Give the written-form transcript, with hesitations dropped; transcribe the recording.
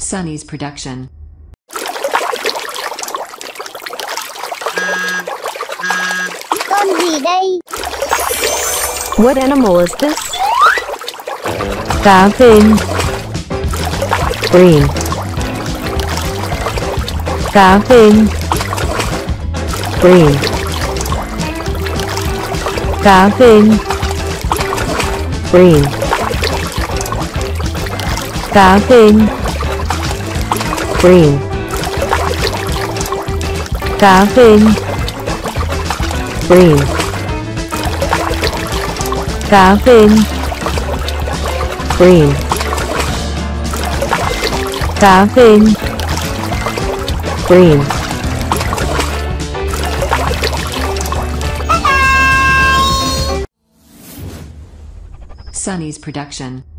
Sunny's production. Con gì đây? What animal is this? Cá phên. Green. Cá phên. Green. Cá phên. Green. Cá phên. Green. Cá phên. Green. Cá phên. Green. Cá phên. Green. Sunny's production.